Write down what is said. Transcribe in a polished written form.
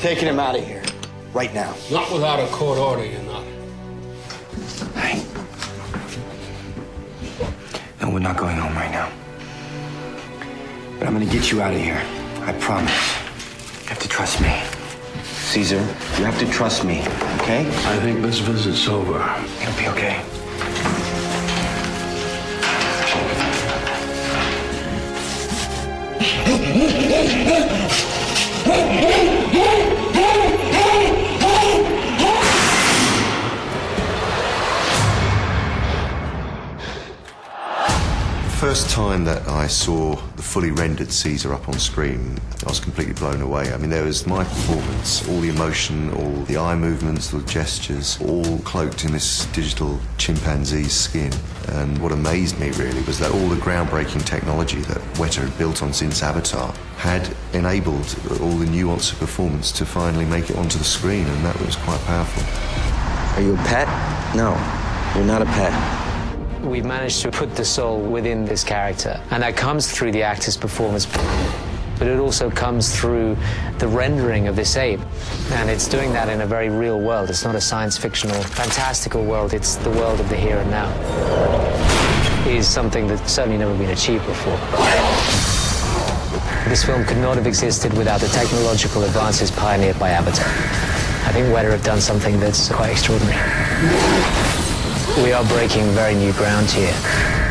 taking him out of here. Right now. Not without a court order, you're not. Hey. No, we're not going home right now. But I'm gonna get you out of here. I promise. You have to trust me. Caesar, you have to trust me, okay? I think this visit's over. It'll be okay. First time that I saw the fully rendered Caesar up on screen, I was completely blown away. I mean, there was my performance, all the emotion, all the eye movements, the gestures, all cloaked in this digital chimpanzee's skin. And what amazed me, really, was that all the groundbreaking technology that Weta had built on since Avatar had enabled all the nuance of performance to finally make it onto the screen, and that was quite powerful. Are you a pet? No, you're not a pet. We've managed to put the soul within this character, and that comes through the actor's performance, but it also comes through the rendering of this ape, and it's doing that in a very real world. It's not a science fictional, fantastical world, it's the world of the here and now. It is something that's certainly never been achieved before. This film could not have existed without the technological advances pioneered by Avatar. I think Weta have done something that's quite extraordinary. We are breaking very new ground here.